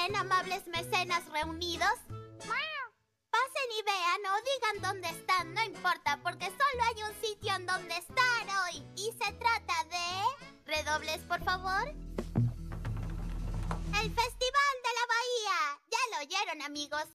bien, amables mecenas reunidos? Pasen y vean o digan dónde están, no importa, porque solo hay un sitio en donde estar hoy. Y se trata de... ¿Redobles, por favor? ¡El Festival de la Bahía! Ya lo oyeron, amigos.